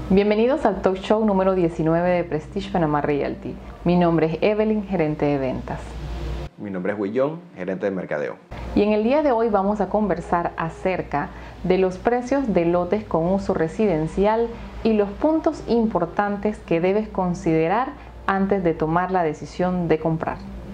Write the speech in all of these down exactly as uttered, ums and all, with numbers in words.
Bienvenidos al talk show número diecinueve de Prestige Panamá Realty. Mi nombre es Evelyn, gerente de ventas. Mi nombre es Willón, gerente de mercadeo. Y en el día de hoy vamos a conversar acerca de los precios de lotes con uso residencial y los puntos importantes que debes considerar antes de tomar la decisión de comprar.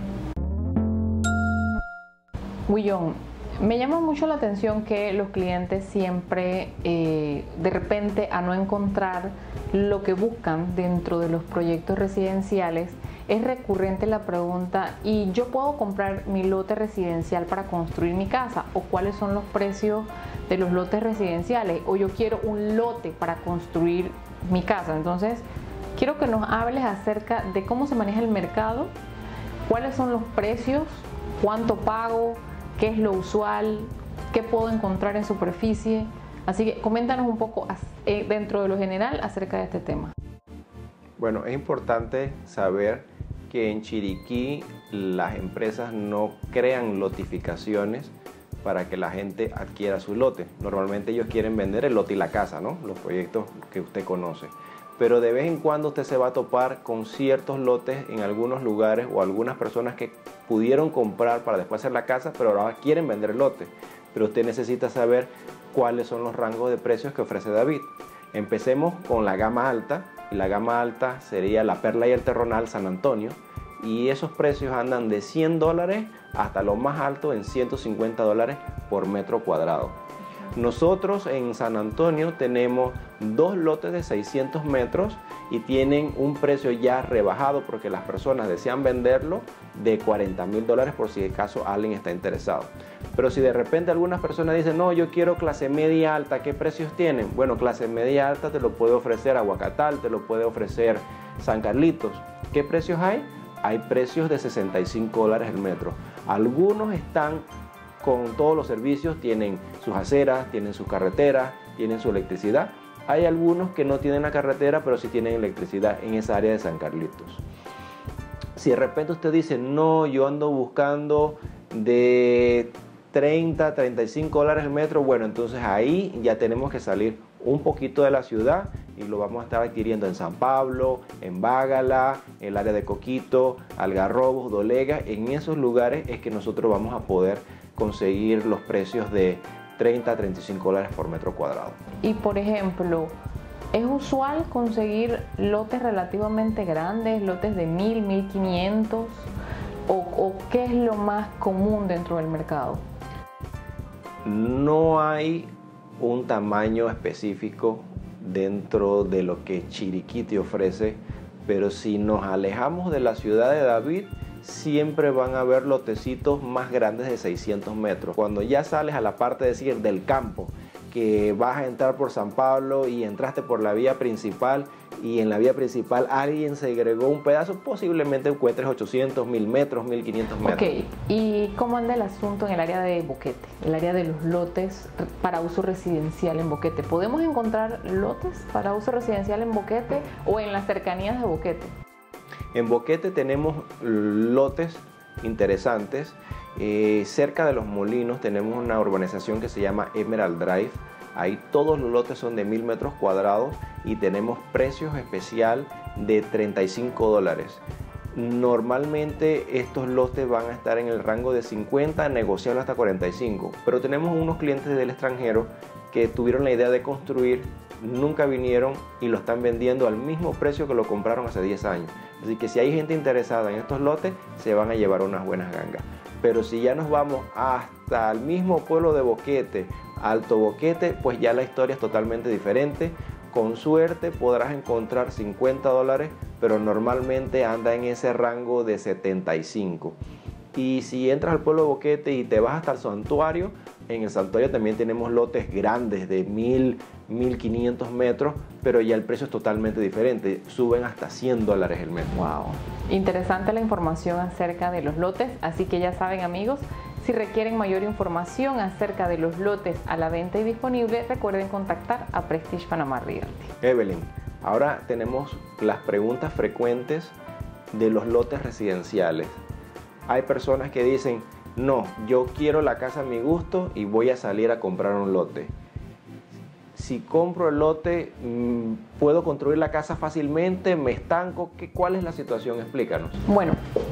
Willón, me llama mucho la atención que los clientes siempre, eh, de repente, a no encontrar lo que buscan dentro de los proyectos residenciales, es recurrente la pregunta: ¿y yo puedo comprar mi lote residencial para construir mi casa? ¿O cuáles son los precios de los lotes residenciales? ¿O yo quiero un lote para construir mi casa? Entonces, quiero que nos hables acerca de cómo se maneja el mercado, cuáles son los precios, cuánto pago, qué es lo usual, qué puedo encontrar en superficie. Así que coméntanos un poco dentro de lo general acerca de este tema. Bueno, es importante saber que en Chiriquí las empresas no crean lotificaciones para que la gente adquiera su lote. Normalmente ellos quieren vender el lote y la casa, ¿no? Los proyectos que usted conoce. Pero de vez en cuando usted se va a topar con ciertos lotes en algunos lugares o algunas personas que pudieron comprar para después hacer la casa, pero ahora quieren vender el lote. Pero usted necesita saber cuáles son los rangos de precios que ofrece David. Empecemos con la gama alta. Y la gama alta sería la Perla y el Terronal San Antonio. Y esos precios andan de cien dólares hasta lo más alto en ciento cincuenta dólares por metro cuadrado. Nosotros en San Antonio tenemos dos lotes de seiscientos metros y tienen un precio ya rebajado porque las personas desean venderlo de cuarenta mil dólares por si de caso alguien está interesado. Pero si de repente algunas personas dicen: no, yo quiero clase media alta, ¿qué precios tienen? Bueno, clase media alta te lo puede ofrecer Aguacatal, te lo puede ofrecer San Carlitos. ¿Qué precios hay? Hay precios de sesenta y cinco dólares el metro. Algunos están con todos los servicios, tienen sus aceras, tienen sus carreteras, tienen su electricidad. Hay algunos que no tienen la carretera, pero sí tienen electricidad en esa área de San Carlitos. Si de repente usted dice: no, yo ando buscando de treinta, treinta y cinco dólares el metro, bueno, entonces ahí ya tenemos que salir un poquito de la ciudad y lo vamos a estar adquiriendo en San Pablo, en Bágala, en el área de Coquito, Algarrobos, Dolega. En esos lugares es que nosotros vamos a poder conseguir los precios de treinta a treinta y cinco dólares por metro cuadrado. Y por ejemplo, ¿es usual conseguir lotes relativamente grandes, lotes de mil, mil quinientos? ¿O, o qué es lo más común dentro del mercado? No hay un tamaño específico dentro de lo que Chiriquí te ofrece, pero si nos alejamos de la ciudad de David, siempre van a haber lotecitos más grandes de seiscientos metros. Cuando ya sales a la parte de decir del campo, que vas a entrar por San Pablo y entraste por la vía principal y en la vía principal alguien se agregó un pedazo, posiblemente encuentres ochocientos, mil metros, mil quinientos metros. Ok, ¿y cómo anda el asunto en el área de Boquete? El área de los lotes para uso residencial en Boquete. ¿Podemos encontrar lotes para uso residencial en Boquete o en las cercanías de Boquete? En Boquete tenemos lotes interesantes. Eh, cerca de Los Molinos tenemos una urbanización que se llama Emerald Drive. Ahí todos los lotes son de mil metros cuadrados y tenemos precios especial de treinta y cinco dólares. Normalmente estos lotes van a estar en el rango de cincuenta, negociando hasta cuarenta y cinco. Pero tenemos unos clientes del extranjero que tuvieron la idea de construir, nunca vinieron y lo están vendiendo al mismo precio que lo compraron hace diez años. Así que si hay gente interesada en estos lotes, se van a llevar unas buenas gangas. Pero si ya nos vamos hasta el mismo pueblo de Boquete, Alto Boquete, pues ya la historia es totalmente diferente. Con suerte podrás encontrar cincuenta dólares, pero normalmente anda en ese rango de setenta y cinco. Y si entras al pueblo de Boquete y te vas hasta el santuario, en el santuario también tenemos lotes grandes de mil, mil quinientos metros, pero ya el precio es totalmente diferente. Suben hasta cien dólares el metro. Wow. Interesante la información acerca de los lotes, así que ya saben, amigos, si requieren mayor información acerca de los lotes a la venta y disponible, recuerden contactar a Prestige Panamá Realty. Evelyn, ahora tenemos las preguntas frecuentes de los lotes residenciales. Hay personas que dicen: no, yo quiero la casa a mi gusto y voy a salir a comprar un lote. si compro el lote, ¿puedo construir la casa fácilmente? ¿Me estanco? ¿Qué, ¿Cuál es la situación? Explícanos. Bueno,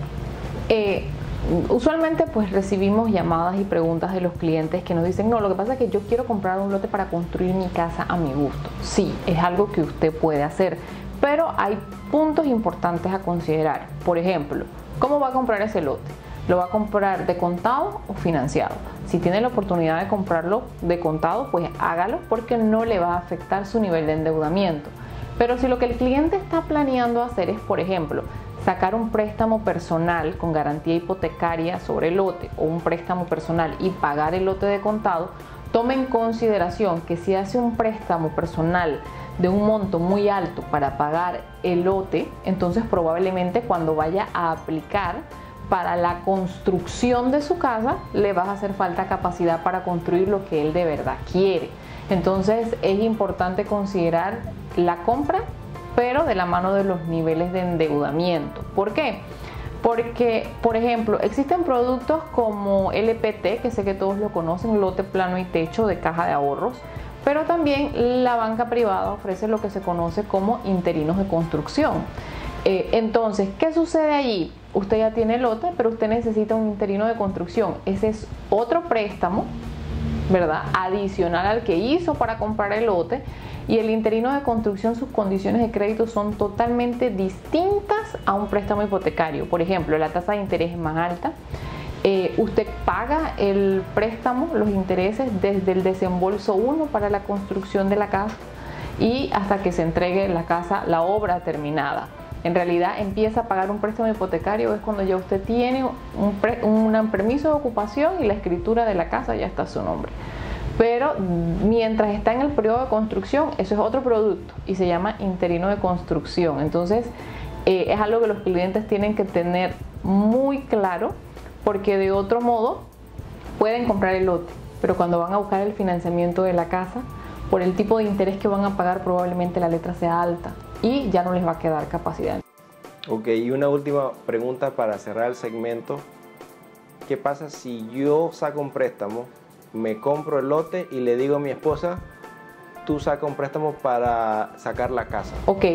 eh, usualmente pues recibimos llamadas y preguntas de los clientes que nos dicen, no, lo que pasa es que yo quiero comprar un lote para construir mi casa a mi gusto. Sí, es algo que usted puede hacer, pero hay puntos importantes a considerar. Por ejemplo, ¿cómo va a comprar ese lote? ¿Lo va a comprar de contado o financiado? Si tiene la oportunidad de comprarlo de contado, pues hágalo porque no le va a afectar su nivel de endeudamiento. Pero si lo que el cliente está planeando hacer es, por ejemplo, sacar un préstamo personal con garantía hipotecaria sobre el lote o un préstamo personal y pagar el lote de contado, tome en consideración que si hace un préstamo personal de un monto muy alto para pagar el lote, entonces probablemente cuando vaya a aplicar para la construcción de su casa le va a hacer falta capacidad para construir lo que él de verdad quiere. Entonces es importante considerar la compra, pero de la mano de los niveles de endeudamiento. ¿Por qué? Porque, por ejemplo, existen productos como L P T, que sé que todos lo conocen, lote plano y techo de caja de ahorros, pero también la banca privada ofrece lo que se conoce como interinos de construcción. Eh, entonces, ¿qué sucede allí? Usted ya tiene el lote, pero usted necesita un interino de construcción. Ese es otro préstamo, ¿verdad?, adicional al que hizo para comprar el lote. Y el interino de construcción, sus condiciones de crédito son totalmente distintas a un préstamo hipotecario. Por ejemplo, la tasa de interés es más alta. Eh, usted paga el préstamo, los intereses, desde el desembolso uno para la construcción de la casa y hasta que se entregue la casa, la obra terminada. En realidad empieza a pagar un préstamo hipotecario es cuando ya usted tiene un, pre, un permiso de ocupación y la escritura de la casa ya está a su nombre. Pero mientras está en el periodo de construcción, eso es otro producto y se llama interino de construcción. Entonces eh, es algo que los clientes tienen que tener muy claro, porque de otro modo pueden comprar el lote, pero cuando van a buscar el financiamiento de la casa, por el tipo de interés que van a pagar, probablemente la letra sea alta y ya no les va a quedar capacidad. Ok, y una última pregunta para cerrar el segmento. ¿Qué pasa si yo saco un préstamo, me compro el lote y le digo a mi esposa, tú saca un préstamo para sacar la casa? Ok,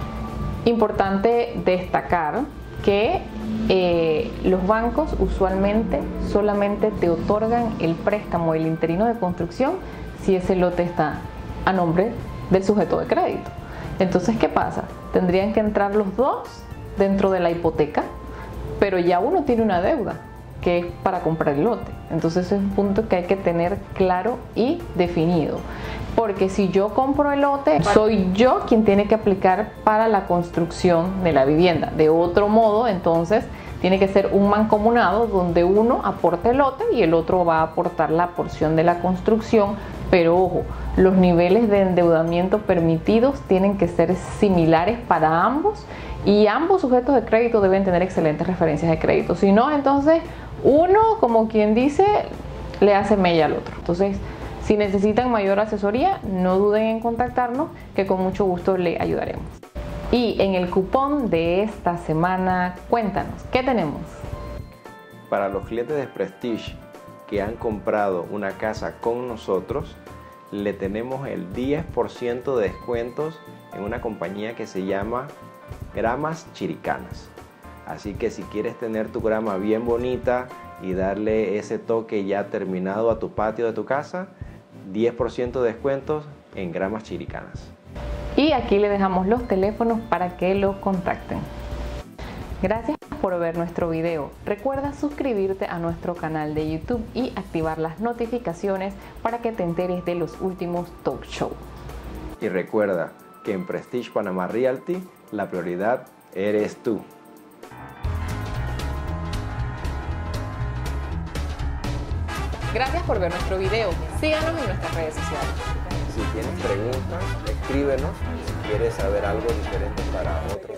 importante destacar que eh, los bancos usualmente solamente te otorgan el préstamo, el interino de construcción, si ese lote está a nombre del sujeto de crédito. Entonces, ¿qué pasa? Tendrían que entrar los dos dentro de la hipoteca, pero ya uno tiene una deuda que es para comprar el lote. Entonces es un punto que hay que tener claro y definido. Porque si yo compro el lote, soy yo quien tiene que aplicar para la construcción de la vivienda. De otro modo, entonces, tiene que ser un mancomunado donde uno aporte el lote y el otro va a aportar la porción de la construcción. Pero ojo, los niveles de endeudamiento permitidos tienen que ser similares para ambos y ambos sujetos de crédito deben tener excelentes referencias de crédito. Si no, entonces uno, como quien dice, le hace mella al otro. Entonces, si necesitan mayor asesoría, no duden en contactarnos, que con mucho gusto le ayudaremos. Y en el cupón de esta semana, cuéntanos, ¿qué tenemos? Para los clientes de Prestige que han comprado una casa con nosotros, le tenemos el diez por ciento de descuentos en una compañía que se llama Gramas Chiricanas. Así que si quieres tener tu grama bien bonita y darle ese toque ya terminado a tu patio de tu casa, diez por ciento de descuentos en Gramas Chiricanas. Y aquí le dejamos los teléfonos para que los contacten. Gracias por ver nuestro video. Recuerda suscribirte a nuestro canal de YouTube y activar las notificaciones para que te enteres de los últimos talk shows. Y recuerda que en Prestige Panamá Realty la prioridad eres tú. Gracias por ver nuestro video. Síganos en nuestras redes sociales. Si tienes preguntas, escríbenos. Si quieres saber algo diferente para otro